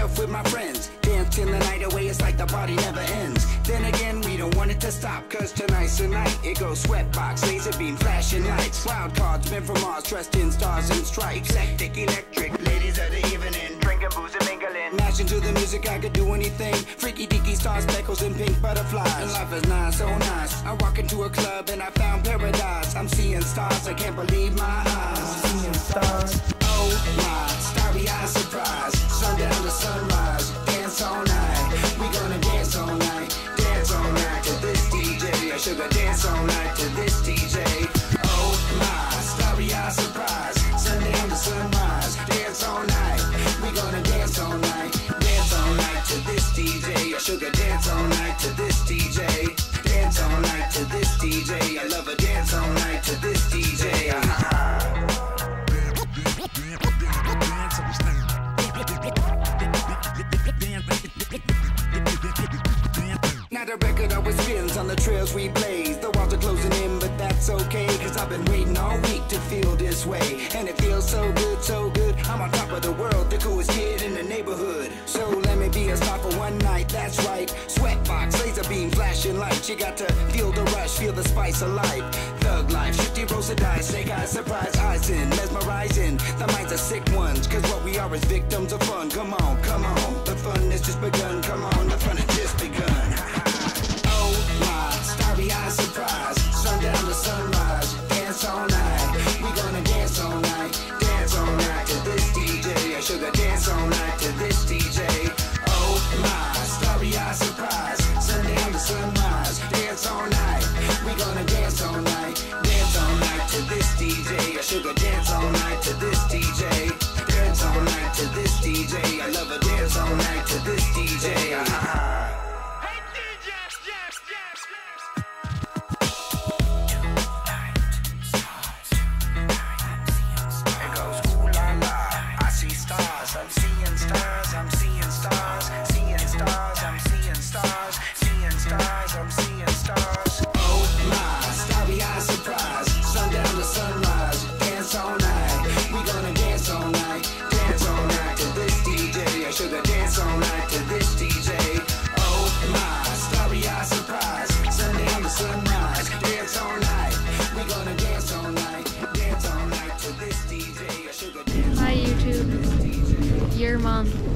stuff with my friends. Dance till the night away, it's like the party never ends. Then again, we don't want it to stop, cause tonight's the night. It goes sweatbox, laser beam, flashing lights. Wild cards, men from Mars, dressed in stars and stripes. Eclectic, electric, ladies of the evening. Drinking booze and mingling. Mashing to the music, I could do anything. Freaky deaky stars, speckles and pink butterflies. And life is nice, so nice. I walk into a club and I found paradise. I'm seeing stars, I can't believe my eyes. I'm seeing stars. Oh my, starry-eyed surprise. Sundown to sunrise, dance all night. We gonna dance all night, dance all night to this DJ. I sugar dance all night to this DJ. Oh my, starry-eyed surprise. Sundown to sunrise, dance all night. We gonna dance all night to this DJ. I sugar dance all night to this DJ. Dance all night to this DJ. I love a dance all night to this DJ. Now the record always spins on the trails we blaze. The walls are closing in, but that's okay, cause I've been waiting all week to feel this way. And it feels so good, so good. I'm on top of the world, the coolest kid in the neighborhood. So let me be a star for one night, that's right. Sweatbox, laser beam, flashing lights. You got to feel the rush, feel the spice of life. Thug life, 50 rolls of dice, snake eyes, surprise eyes in, mesmerizing. The minds are sick ones, cause what we are is victims of fun. Come on, come on, the fun has just begun. Come on, the fun has just begun. Oh my, starry-eyed surprise. Sundown to sunrise, dance all night. We gonna dance all night to this DJ. I sugar dance all night to this DJ. Oh my, starry-eyed surprise. Sundown to sunrise, dance all night. We gonna dance all night to this DJ. I sugar dance all night to this DJ. Dance all night to this DJ. I love a dance all night to this DJ. Sugar dance all night to this DJ. Oh my, starry-eyed surprise. Sundown to sunrise, dance all night. We gonna dance all night to this DJ. Sugar dance. Hi YouTube, your mom.